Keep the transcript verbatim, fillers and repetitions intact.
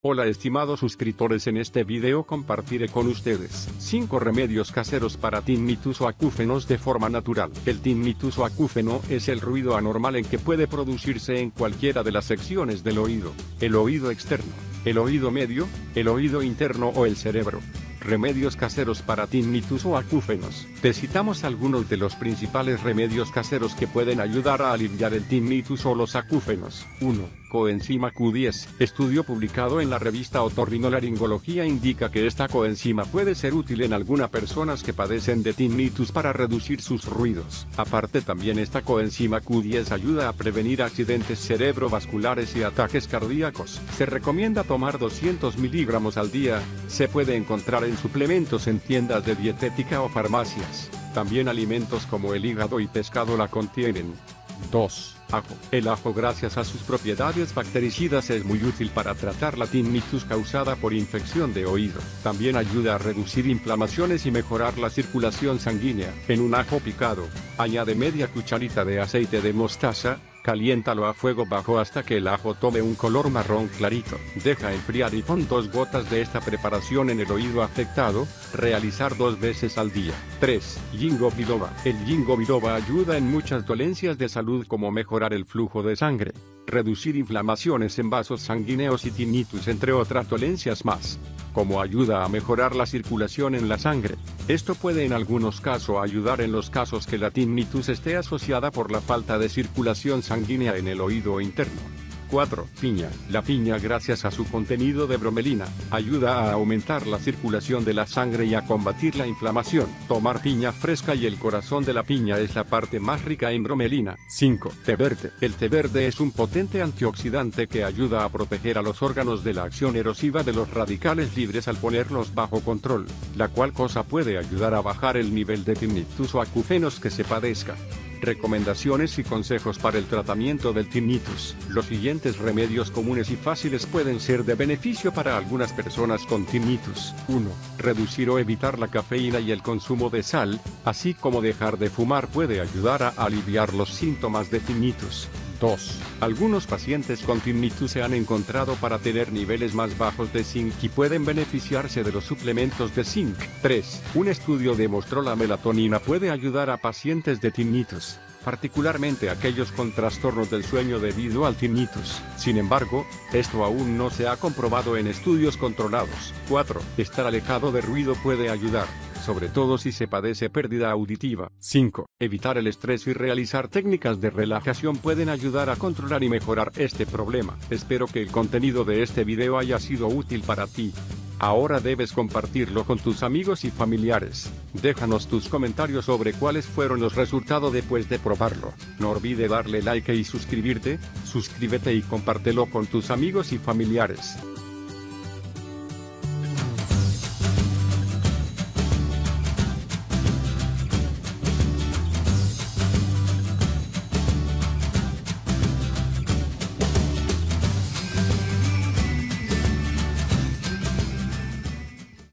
Hola estimados suscriptores, en este video compartiré con ustedes cinco remedios caseros para tinnitus o acúfenos de forma natural. El tinnitus o acúfeno es el ruido anormal en que puede producirse en cualquiera de las secciones del oído: el oído externo, el oído medio, el oído interno o el cerebro. Remedios caseros para tinnitus o acúfenos. Te citamos algunos de los principales remedios caseros que pueden ayudar a aliviar el tinnitus o los acúfenos. uno. Coenzima Q diez. Estudio publicado en la revista Otorrinolaringología indica que esta coenzima puede ser útil en algunas personas que padecen de tinnitus para reducir sus ruidos. Aparte, también esta coenzima Q diez ayuda a prevenir accidentes cerebrovasculares y ataques cardíacos. Se recomienda tomar doscientos miligramos al día. Se puede encontrar en suplementos en tiendas de dietética o farmacias. También alimentos como el hígado y pescado la contienen. dos. Ajo. El ajo, gracias a sus propiedades bactericidas, es muy útil para tratar la tinnitus causada por infección de oído. También ayuda a reducir inflamaciones y mejorar la circulación sanguínea. En un ajo picado, añade media cucharita de aceite de mostaza. Caliéntalo a fuego bajo hasta que el ajo tome un color marrón clarito. Deja enfriar y pon dos gotas de esta preparación en el oído afectado. Realizar dos veces al día. tres. Ginkgo biloba. El ginkgo biloba ayuda en muchas dolencias de salud, como mejorar el flujo de sangre, reducir inflamaciones en vasos sanguíneos y tinnitus, entre otras dolencias más. Como ayuda a mejorar la circulación en la sangre. Esto puede en algunos casos ayudar en los casos que la tinnitus esté asociada por la falta de circulación sanguínea en el oído interno. cuatro. Piña. La piña, gracias a su contenido de bromelina, ayuda a aumentar la circulación de la sangre y a combatir la inflamación. Tomar piña fresca, y el corazón de la piña es la parte más rica en bromelina. cinco. Té verde. El té verde es un potente antioxidante que ayuda a proteger a los órganos de la acción erosiva de los radicales libres al ponerlos bajo control, la cual cosa puede ayudar a bajar el nivel de tinnitus o acúfenos que se padezca. Recomendaciones y consejos para el tratamiento del tinnitus. Los siguientes remedios comunes y fáciles pueden ser de beneficio para algunas personas con tinnitus. uno. Reducir o evitar la cafeína y el consumo de sal, así como dejar de fumar, puede ayudar a aliviar los síntomas de tinnitus. dos. Algunos pacientes con tinnitus se han encontrado para tener niveles más bajos de zinc y pueden beneficiarse de los suplementos de zinc. tres. Un estudio demostró la melatonina puede ayudar a pacientes de tinnitus, particularmente aquellos con trastornos del sueño debido al tinnitus. Sin embargo, esto aún no se ha comprobado en estudios controlados. cuatro. Estar alejado de ruido puede ayudar, sobre todo si se padece pérdida auditiva. cinco. Evitar el estrés y realizar técnicas de relajación pueden ayudar a controlar y mejorar este problema. Espero que el contenido de este video haya sido útil para ti. Ahora debes compartirlo con tus amigos y familiares. Déjanos tus comentarios sobre cuáles fueron los resultados después de probarlo. No olvides darle like y suscribirte. Suscríbete y compártelo con tus amigos y familiares.